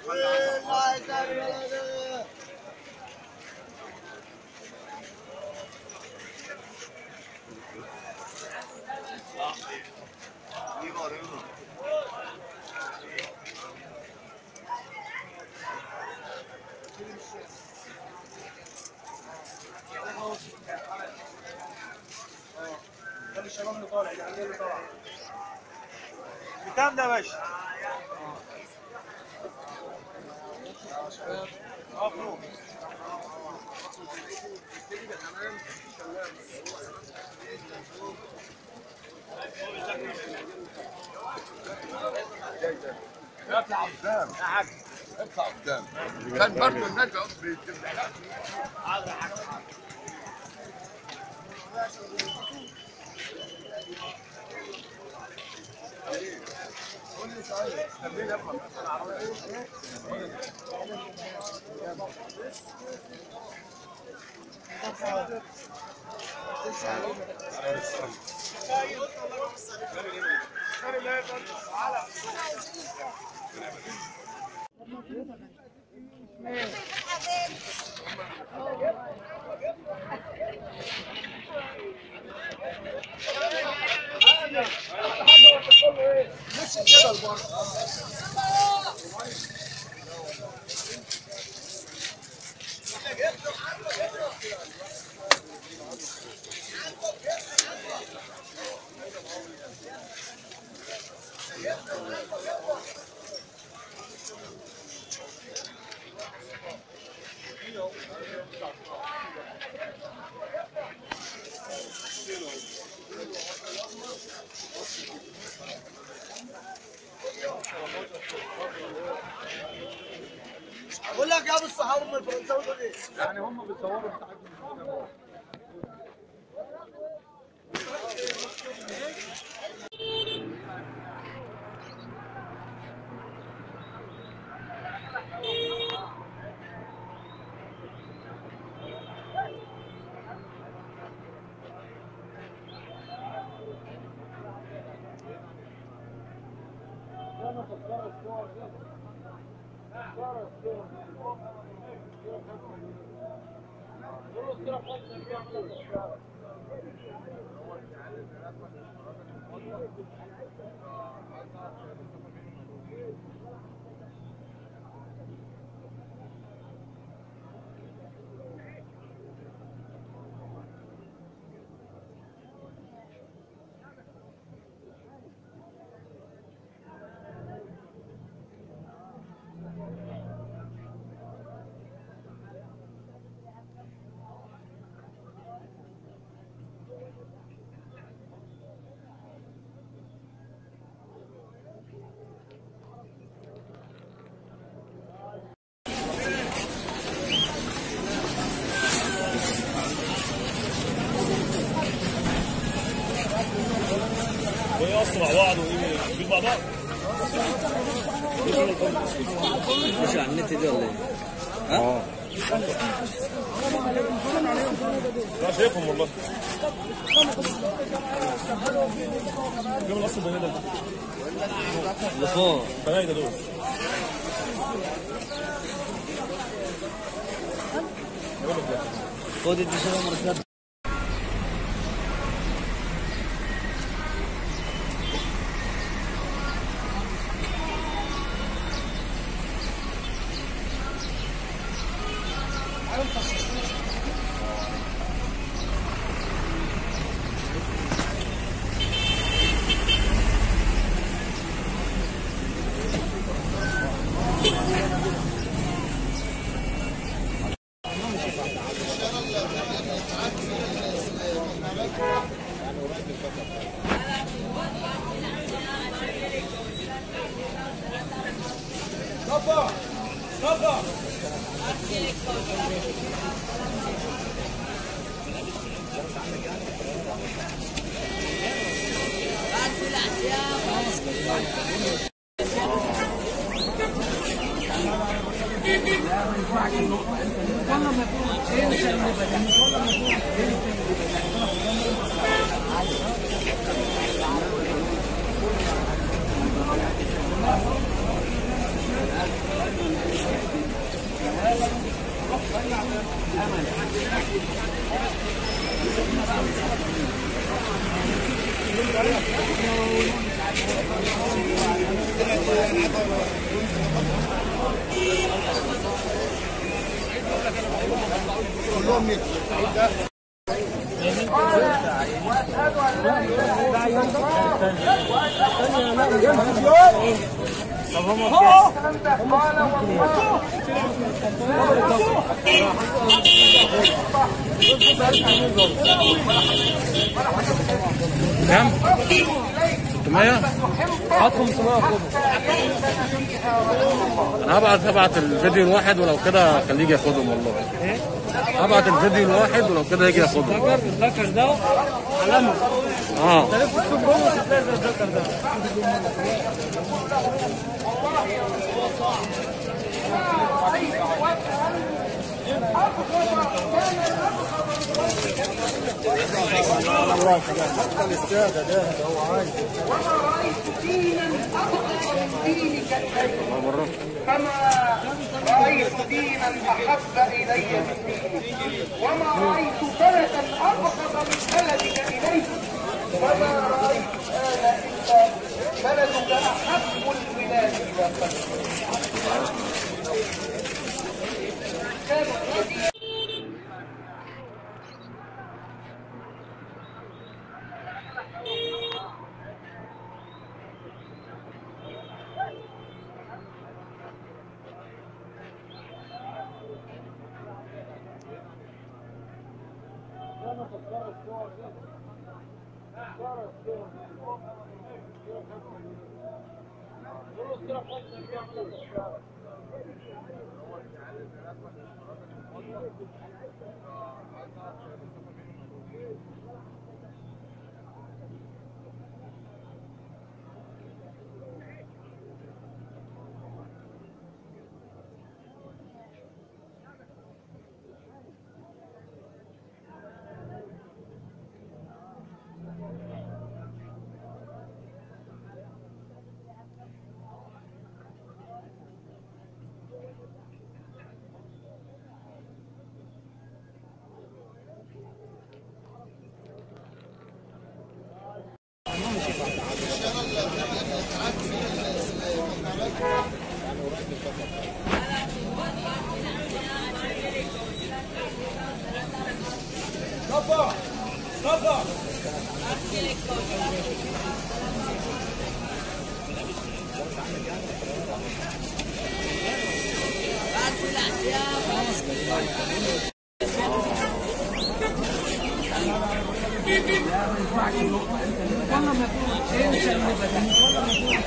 الشباب اللي طالع يعني اللي طالع بكام ده يا باشا؟ مبروك اطلع قدام يا حاج اطلع قدام كان برضه الناس بتبدا حاضر حاج قول لي صحيح خليني افهم انا عربي بقول لك يا ابو الصحابه من الفرنساوي دول ايه؟ يعني هم بيصوروا بتاعتهم. ويقصوا مع بعض ويجوا مع بعض. مش على النت دي ولا ايه؟ ها؟ لا شايفهم والله. جيب القص البني ده. اللي فوق. البني ده دول. خد ادي شباب مرسلات. كلهم ميت. واشهد ان لا اله الا الله واشهد ان كم؟ 600؟ هات 500 انا هبعت الفيديو الواحد ولو كده خليه يجي ياخدهم والله. هبعت الفيديو الواحد ولو كده يجي ياخدهم. الذكر ده علامه. تلف السوق جوه تلاقي زي الذكر ده. وما رأيت دينا أبغض من دينك إلي كما رأيت دينا أحب إلي من دينك وما رأيت بلدا أبغض من بلدك إلي وما رأيت إلا بلدك أحب البلاد إلى قلبي. والله ما